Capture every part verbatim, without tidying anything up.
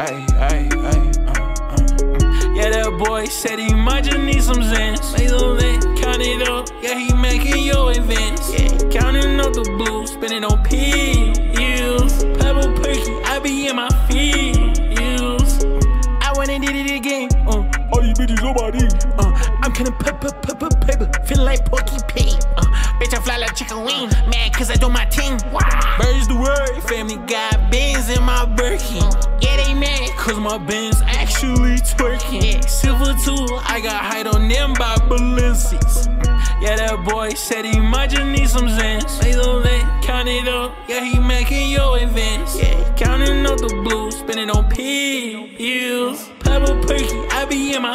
ay, ay, ay, uh, uh, uh. Yeah, that boy said he might just need some zins. Lay low, lit, count it up, yeah, he making your events. Yeah, counting up the blues, spinning on pills. Pebble perky, I be in my feels. I went and did it again. Uh, all these bitches on my knee. Uh, I'm kinda pepper, pepper, paper, feeling like Porky Pig. Uh, bitch, I fly like chicken wing, mad cause I do my team. Wow. Birds the word, family got Benz in my Birkin. Uh, yeah, they mad cause my Benz actually twerking. Yeah, silver too, I got height on them by Balenci's. Yeah, that boy said he might just need some zins. Lay low, lit, count it up, yeah, he making your events. Yeah, counting up the blues, spinning on pills. Pebble perky, I be in my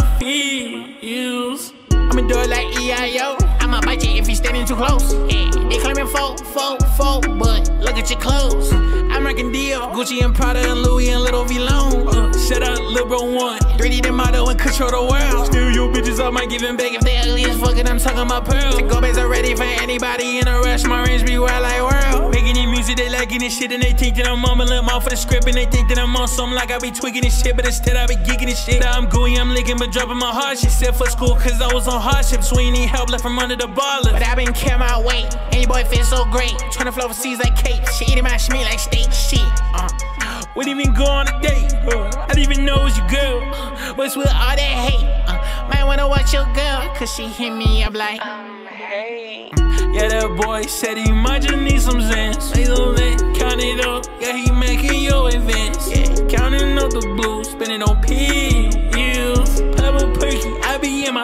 feels. I'ma do it like E I O. I'ma bite you if you standing too close. Yeah, they claiming four, four, four, but look at your clothes. I'm rocking deal, Gucci and Prada and Louis and Little V Long. Uh, shut up, Lil Bro One. three D the model and control the world. Steal your bitches, I might give them back if they ugly as fuck. And I'm talking about pearls. The go bags are ready for anybody in a rush. My range be wild like world. Making this music, they liking this shit and they think that I'm mumbling them off for the script and they think that I'm on something like I be tweaking this shit, but instead I be geeking this shit. I'm gooey, I'm licking, but dropping my heart. She said for school cause I was on hardships. We ain't need help left from under the ballers. But I been carrying my weight, and your boy feel so great. Trying to flow overseas like cake. She eating my schmeat like steak. Shit. Uh. We didn't even go on a date. Uh. I didn't even know it was your girl. Uh. What's with all that hate? Uh. Might wanna watch your girl, cause she hit me up like, um, hey. Yeah, that boy said he might just need some zins. Lay low, lit, count it up, yeah, he making your events. Yeah, counting up the blues, spinning on pills. Pebble perky, I be in my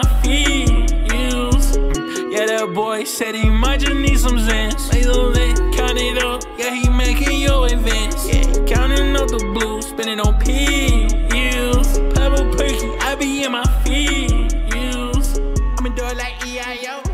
feels. Yeah, that boy said he might just need some zins. Lay low, lit, count it up, yeah, he making your events. Yeah, counting up the blues, spinning on pills. Pebble perky, I be in my feels. I'ma do it like E I O.